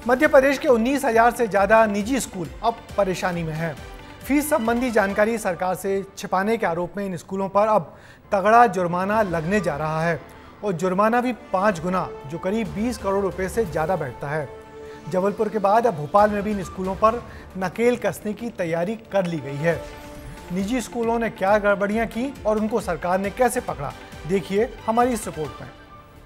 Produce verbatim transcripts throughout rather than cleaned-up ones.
मध्य प्रदेश के उन्नीस हजार से ज़्यादा निजी स्कूल अब परेशानी में हैं। फीस संबंधी जानकारी सरकार से छिपाने के आरोप में इन स्कूलों पर अब तगड़ा जुर्माना लगने जा रहा है और जुर्माना भी पाँच गुना, जो करीब बीस करोड़ रुपए से ज़्यादा बैठता है। जबलपुर के बाद अब भोपाल में भी इन स्कूलों पर नकेल कसने की तैयारी कर ली गई है। निजी स्कूलों ने क्या गड़बड़ियां की और उनको सरकार ने कैसे पकड़ा, देखिए हमारी इस रिपोर्ट में।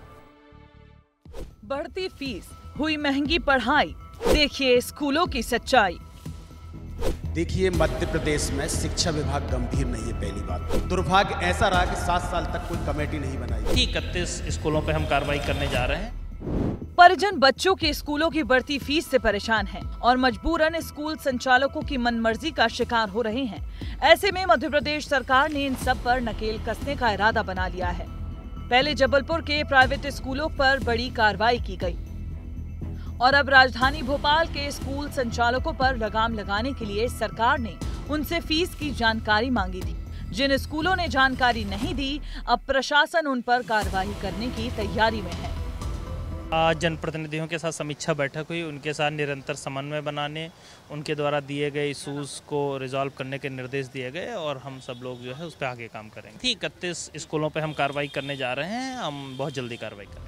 बढ़ती फीस, हुई महंगी पढ़ाई, देखिए स्कूलों की सच्चाई। देखिए, मध्य प्रदेश में शिक्षा विभाग गंभीर नहीं है। पहली बात, दुर्भाग्य ऐसा रहा कि सात साल तक कोई कमेटी नहीं बनाई। इकतीस स्कूलों पे हम कार्रवाई करने जा रहे हैं। परिजन बच्चों के स्कूलों की बढ़ती फीस से परेशान हैं और मजबूरन स्कूल संचालकों की मनमर्जी का शिकार हो रहे हैं। ऐसे में मध्य प्रदेश सरकार ने इन सब पर नकेल कसने का इरादा बना लिया है। पहले जबलपुर के प्राइवेट स्कूलों पर बड़ी कार्रवाई की गई और अब राजधानी भोपाल के स्कूल संचालकों पर लगाम लगाने के लिए सरकार ने उनसे फीस की जानकारी मांगी थी। जिन स्कूलों ने जानकारी नहीं दी, अब प्रशासन उन पर कार्रवाई करने की तैयारी में है। आज जनप्रतिनिधियों के साथ समीक्षा बैठक हुई, उनके साथ निरंतर समन्वय बनाने, उनके द्वारा दिए गए इशूज़ को रिजॉल्व करने के निर्देश दिए गए और हम सब लोग जो है उस पर आगे काम करेंगे। इकतीस स्कूलों पे हम कार्रवाई करने जा रहे हैं, हम बहुत जल्दी कार्रवाई करेंगे।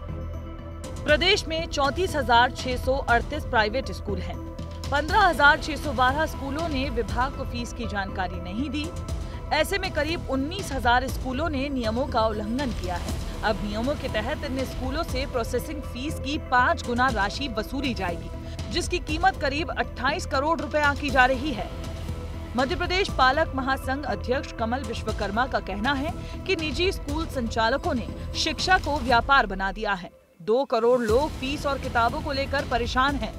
प्रदेश में चौंतीस हजार छह सौ अड़तीस प्राइवेट स्कूल हैं। पंद्रह हजार छह सौ बारह स्कूलों ने विभाग को फीस की जानकारी नहीं दी। ऐसे में करीब उन्नीस हजार स्कूलों ने नियमों का उल्लंघन किया है। अब नियमों के तहत इन स्कूलों से प्रोसेसिंग फीस की पाँच गुना राशि वसूली जाएगी, जिसकी कीमत करीब अट्ठाईस करोड़ रुपए आंकी जा रही है। मध्य प्रदेश पालक महासंघ अध्यक्ष कमल विश्वकर्मा का कहना है कि निजी स्कूल संचालकों ने शिक्षा को व्यापार बना दिया है। दो करोड़ लोग फीस और किताबों को लेकर परेशान हैं।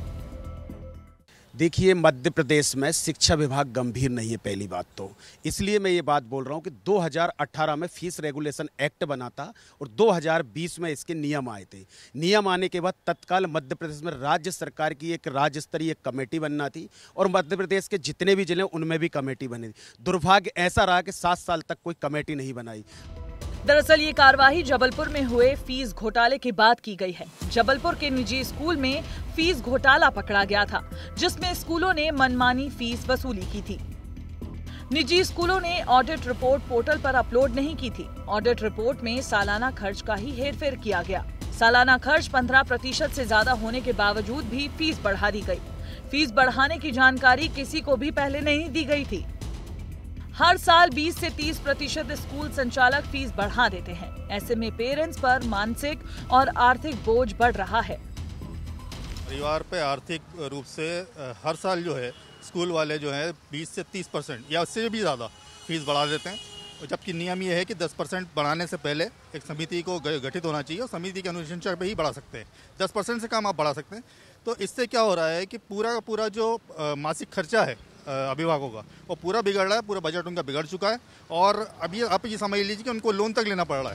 देखिए, मध्य प्रदेश में शिक्षा विभाग गंभीर नहीं है। पहली बात तो इसलिए मैं ये बात बोल रहा हूँ कि दो हज़ार अठारह में फीस रेगुलेशन एक्ट बना था और दो हज़ार बीस में इसके नियम आए थे। नियम आने के बाद तत्काल मध्य प्रदेश में राज्य सरकार की एक राज्य स्तरीय कमेटी बनना थी और मध्य प्रदेश के जितने भी जिले उनमें भी कमेटी बनी थी। दुर्भाग्य ऐसा रहा कि सात साल तक कोई कमेटी नहीं बनाई। दरअसल ये कार्यवाही जबलपुर में हुए फीस घोटाले के बाद की गई है। जबलपुर के निजी स्कूल में फीस घोटाला पकड़ा गया था, जिसमें स्कूलों ने मनमानी फीस वसूली की थी। निजी स्कूलों ने ऑडिट रिपोर्ट पोर्टल पर अपलोड नहीं की थी। ऑडिट रिपोर्ट में सालाना खर्च का ही हेरफेर किया गया। सालाना खर्च पंद्रह प्रतिशत से ज्यादा होने के बावजूद भी फीस बढ़ा दी गई। फीस बढ़ाने की जानकारी किसी को भी पहले नहीं दी गई थी। हर साल बीस से तीस प्रतिशत स्कूल संचालक फीस बढ़ा देते हैं। ऐसे में पेरेंट्स पर मानसिक और आर्थिक बोझ बढ़ रहा है। परिवार पे आर्थिक रूप से हर साल जो है स्कूल वाले जो है बीस से तीस परसेंट या उससे भी ज़्यादा फीस बढ़ा देते हैं, जबकि नियम ये है कि दस परसेंट बढ़ाने से पहले एक समिति को गठित होना चाहिए और समिति के अनुशंसा पे ही बढ़ा सकते हैं। दस परसेंट से कम आप बढ़ा सकते हैं। तो इससे क्या हो रहा है कि पूरा का पूरा जो मासिक खर्चा है अभिभावकों का, वो पूरा बिगड़ रहा है। पूरा बजट उनका बिगड़ चुका है और अभी आप ये समझ लीजिए कि उनको लोन तक लेना पड़ रहा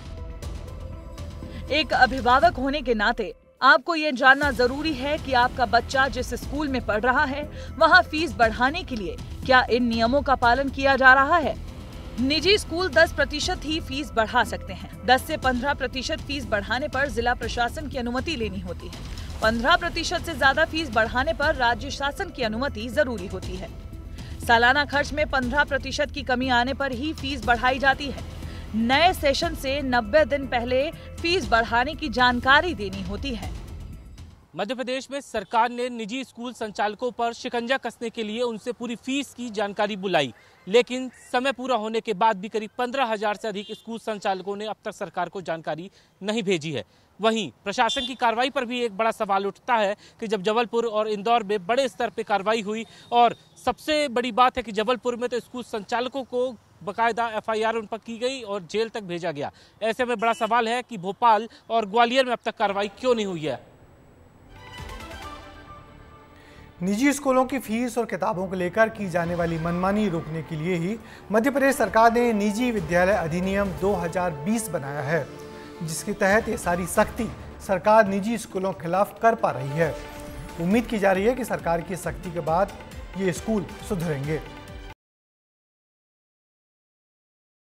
है। एक अभिभावक होने के नाते आपको ये जानना जरूरी है कि आपका बच्चा जिस स्कूल में पढ़ रहा है, वहाँ फीस बढ़ाने के लिए क्या इन नियमों का पालन किया जा रहा है। निजी स्कूल दस प्रतिशत ही फीस बढ़ा सकते हैं। दस से पंद्रह प्रतिशत फीस बढ़ाने पर जिला प्रशासन की अनुमति लेनी होती है। पंद्रह प्रतिशत से ज्यादा फीस बढ़ाने पर राज्य शासन की अनुमति जरूरी होती है। सालाना खर्च में पंद्रह प्रतिशत की कमी आने पर ही फीस बढ़ाई जाती है। नए सेशन से नब्बे दिन पहले फीस बढ़ाने की जानकारी देनी होती है। मध्य प्रदेश में सरकार ने निजी स्कूल संचालकों पर शिकंजा कसने के लिए उनसे पूरी फीस की जानकारी बुलाई, लेकिन समय पूरा होने के बाद भी करीब पंद्रह हजार से अधिक स्कूल संचालकों ने अब तक सरकार को जानकारी नहीं भेजी है। वहीं प्रशासन की कार्रवाई पर भी एक बड़ा सवाल उठता है कि जब जबलपुर और इंदौर में बड़े स्तर पर कार्रवाई हुई और सबसे बड़ी बात है कि जबलपुर में तो स्कूल संचालकों को बकायदा एफ आई आर उन पर की गई और जेल तक भेजा गया। ऐसे में बड़ा सवाल है कि भोपाल और ग्वालियर में अब तक कार्रवाई क्यों नहीं हुई है। निजी स्कूलों की फीस और किताबों को लेकर की जाने वाली मनमानी रोकने के लिए ही मध्य प्रदेश सरकार ने निजी विद्यालय अधिनियम दो हज़ार बीस बनाया है, जिसके तहत ये सारी सख्ती सरकार निजी स्कूलों के खिलाफ कर पा रही है। उम्मीद की जा रही है कि सरकार की सख्ती के बाद ये स्कूल सुधरेंगे।